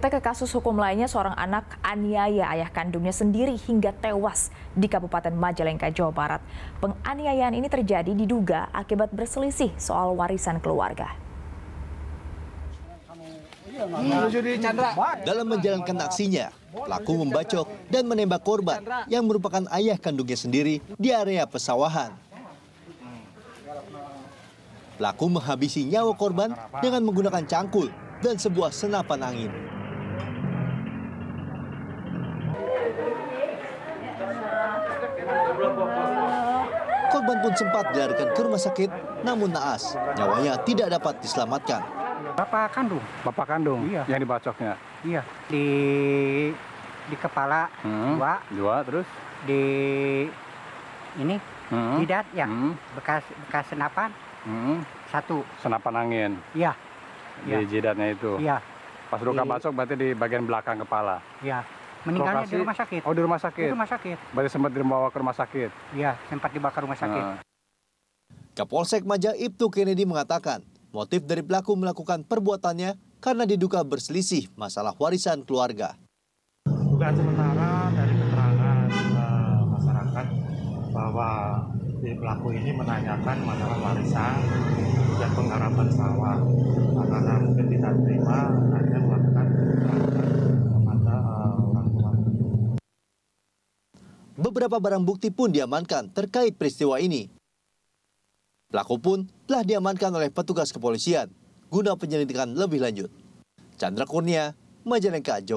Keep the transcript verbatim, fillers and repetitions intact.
Kita ke kasus hukum lainnya, seorang anak aniaya ayah kandungnya sendiri hingga tewas di Kabupaten Majalengka, Jawa Barat. Penganiayaan ini terjadi diduga akibat berselisih soal warisan keluarga. Dalam menjalankan aksinya, pelaku membacok dan menembak korban yang merupakan ayah kandungnya sendiri di area pesawahan. Pelaku menghabisi nyawa korban dengan menggunakan cangkul dan sebuah senapan angin. Korban pun sempat dilarikan ke rumah sakit, namun naas, nyawanya tidak dapat diselamatkan. Bapak kandung. Bapak kandung, Iya. yang dibacoknya? Iya, di di kepala Hmm. dua, Dua, terus? di ini Hmm. jidat ya, Hmm. bekas bekas senapan Hmm. satu. Senapan angin Iya, di iya, jidatnya itu? iya, Pas luka Di- bacok berarti di bagian belakang kepala? iya. Meninggalnya Lokasi- di rumah sakit. Oh, di rumah Di sakit? rumah sakit. Berarti sempat dibawa ke rumah sakit? Iya, sempat dibakar rumah sakit. Nah. Kapolsek Maja Ibtu Kennedy mengatakan, motif dari pelaku melakukan perbuatannya karena diduga berselisih masalah warisan keluarga. Dugaan sementara dari keterangan uh, masyarakat bahwa si pelaku ini menanyakan masalah warisan dan penggarapan sawah. Nah, karena mungkin tidak terima, akhirnya melakukan kepada uh, orang tua. Beberapa barang bukti pun diamankan terkait peristiwa ini. Pelaku pun telah diamankan oleh petugas kepolisian guna penyelidikan lebih lanjut. Chandra Kurnia, Majalengka, Jawa Barat.